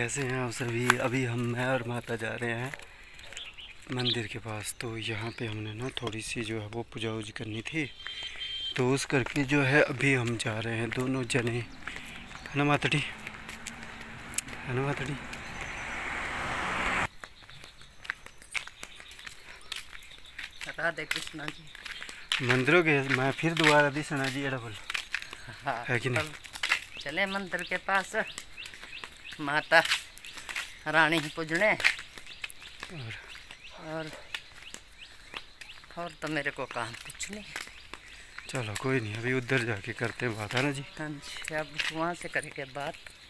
कैसे हैं आप सभी। अभी मैं और माता जा रहे हैं मंदिर के पास। तो यहाँ पे हमने ना थोड़ी सी जो है वो पूजा वूजा करनी थी, तो उस करके जो है अभी हम जा रहे हैं दोनों जने। है ना मातड़ी, है ना मातड़ी। राधे कृष्णा जी मंदिरों के मैं फिर दोबारा दिसना जी एड़ा बोल है कि नहीं। चले मंदिर के पास, माता रानी पूजने। और तो मेरे को काम कुछ नहीं। चलो कोई नहीं, अभी उधर जाके करते हैं बात, है ना जी। हाँ जी, अब वहाँ से करके बात।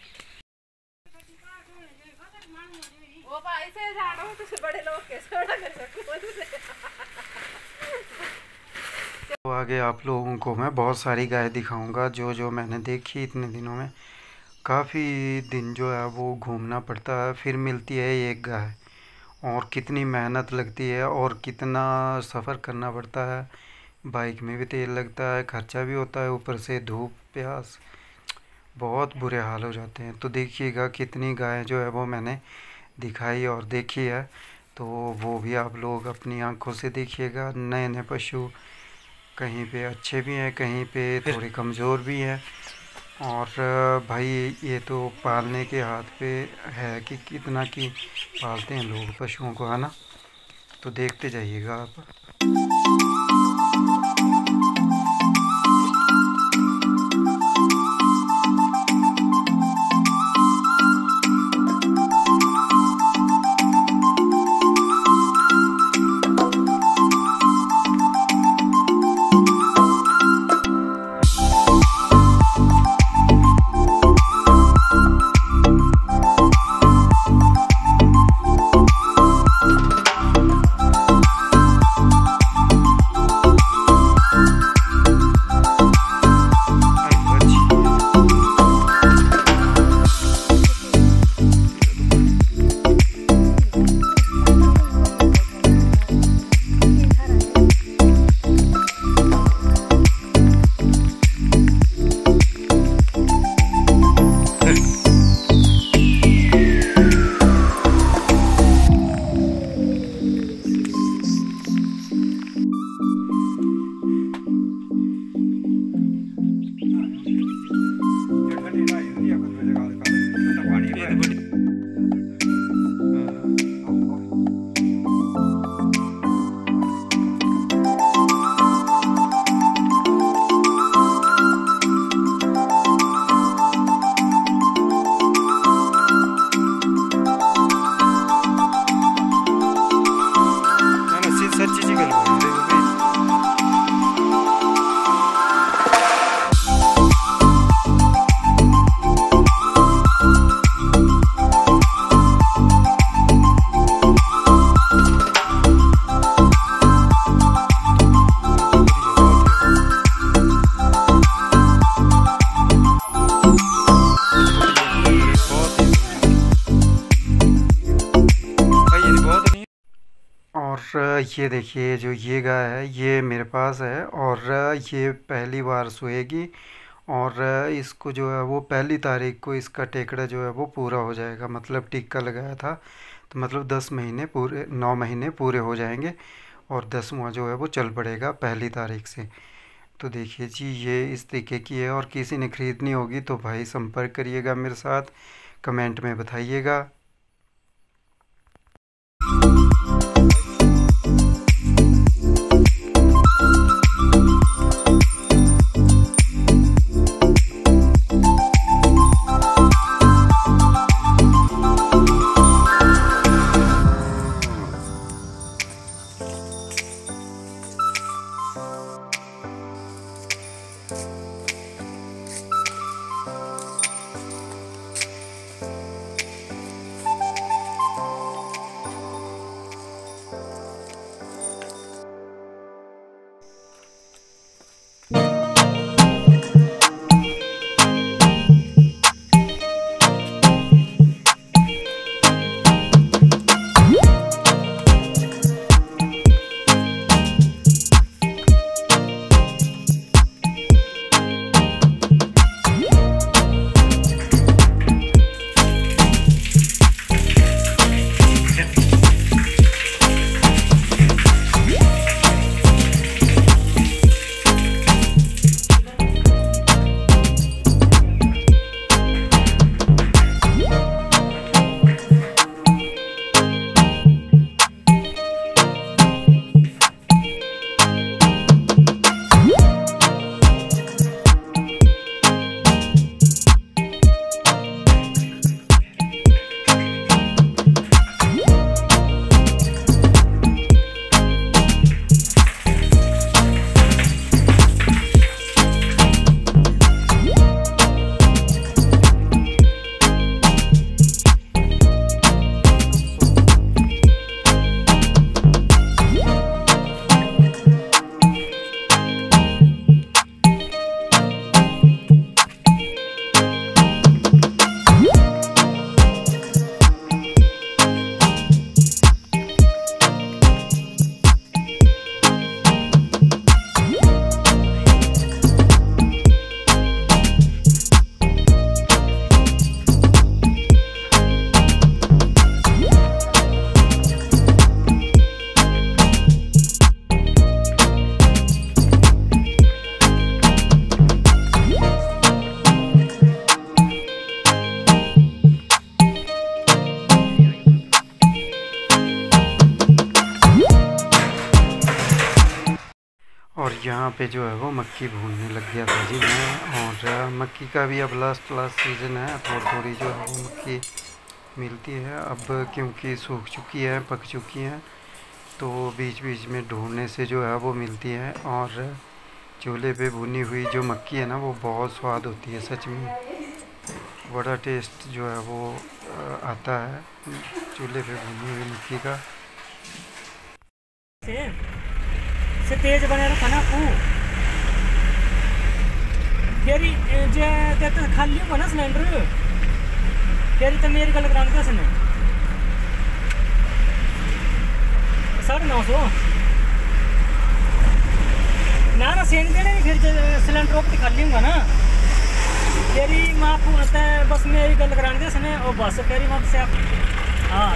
तो आगे आप लोगों को मैं बहुत सारी गाय दिखाऊंगा जो मैंने देखी इतने दिनों में। काफ़ी दिन जो है वो घूमना पड़ता है, फिर मिलती है एक गाय। और कितनी मेहनत लगती है और कितना सफ़र करना पड़ता है। बाइक में भी तेल लगता है, खर्चा भी होता है, ऊपर से धूप प्यास, बहुत बुरे हाल हो जाते हैं। तो देखिएगा कितनी गाय जो है वो मैंने दिखाई और देखी है, तो वो भी आप लोग अपनी आंखों से देखिएगा। नए नए पशु कहीं पे अच्छे भी हैं, कहीं पे थोड़े कमज़ोर भी हैं। और भाई ये तो पालने के हाथ पे है कि कितना की पालते हैं लोग पशुओं को, है ना। तो देखते जाइएगा आप। और ये देखिए जो ये गाय है ये मेरे पास है, और ये पहली बार सोएगी। और इसको जो है वो 1 तारीख को इसका टेकड़ा जो है वो पूरा हो जाएगा, मतलब टिक्का लगाया था। तो मतलब 10 महीने पूरे, 9 महीने पूरे हो जाएंगे और 10वां जो है वो चल पड़ेगा 1 तारीख से। तो देखिए जी ये इस तरीके की है। और किसी ने ख़रीदनी होगी तो भाई संपर्क करिएगा मेरे साथ, कमेंट में बताइएगा। और यहाँ पे जो है वो मक्की भूनने लग गया था जी मैं। और मक्की का भी अब लास्ट सीज़न है, थोड़ी थोड़ी जो है वो मक्की मिलती है अब, क्योंकि सूख चुकी है, पक चुकी हैं, तो बीच बीच में ढूंढने से जो है वो मिलती है। और चूल्हे पे भुनी हुई जो मक्की है ना, वो बहुत स्वाद होती है सच में, बड़ा टेस्ट जो है वो आता है चूल्हे पे भुनी हुई मक्की का। से तेज बने रखा ना को फिर जे ते खाली होगा ना सिलेंडर, फिर तो मेरी गल कराने दस ने 950 ना सेन देने फिर सिलेंडर ओपन खाली होगा ना, फिर माँ बस मेरी गल कराने दस ने और बस फिर वहाँ से हाँ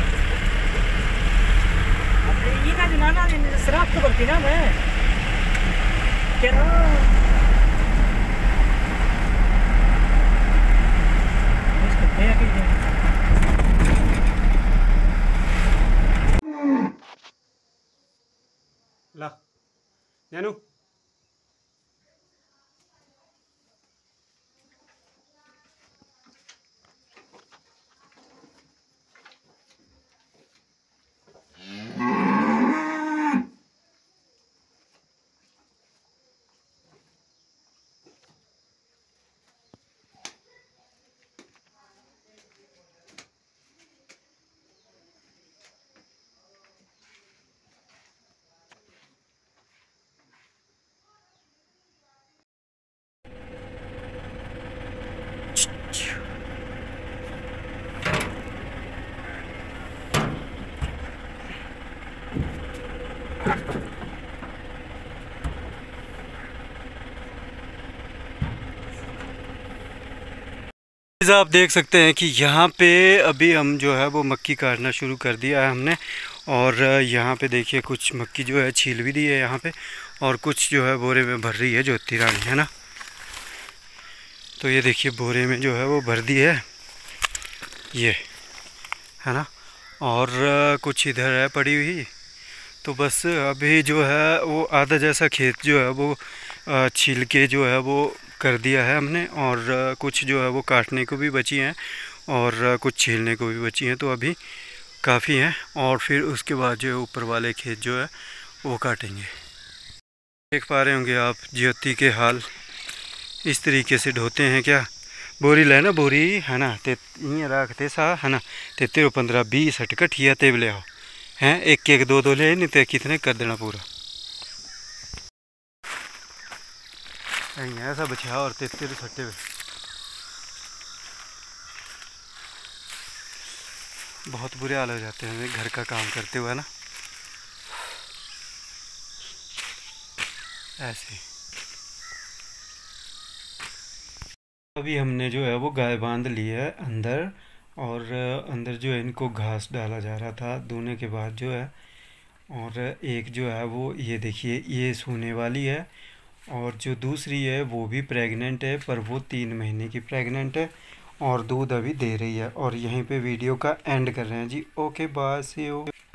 ये ना जो ना शराब तो करती ना मैं क्या ला जानू आप देख सकते हैं कि यहाँ पे अभी हम जो है वो मक्की काटना शुरू कर दिया है हमने। और यहाँ पे देखिए कुछ मक्की जो है छील भी दी है यहाँ पे, और कुछ जो है बोरे में भर रही है ज्योति रानी, है ना। तो ये देखिए बोरे में जो है वो भर दी है ये, है ना। और कुछ इधर है पड़ी हुई। तो बस अभी जो है वो आधा जैसा खेत जो है वो छील के जो है वो कर दिया है हमने, और कुछ जो है वो काटने को भी बची हैं और कुछ छीलने को भी बची हैं। तो अभी काफ़ी हैं, और फिर उसके बाद जो है ऊपर वाले खेत जो है वो काटेंगे। देख पा रहे होंगे आप ज्योति के हाल, इस तरीके से ढोते हैं क्या। बोरी लेना बोरी, है ना, ते रखते सा, है ना, ते 13-15-20 हटकठिया तेब ले आओ हैं, एक एक दो ले, नहीं तो कितने कर देना पूरा ऐसा बचा। और 33 हट्टे हुए बहुत बुरे हाल हो जाते हैं घर का काम करते हुए ना, ऐसे। अभी हमने जो है वो गाय बांध ली है अंदर, और अंदर जो है इनको घास डाला जा रहा था धोने के बाद जो है। और एक जो है वो ये देखिए ये सूने वाली है, और जो दूसरी है वो भी प्रेग्नेंट है, पर वो 3 महीने की प्रेग्नेंट है और दूध अभी दे रही है। और यहीं पे वीडियो का एंड कर रहे हैं जी। Okay bye, see you.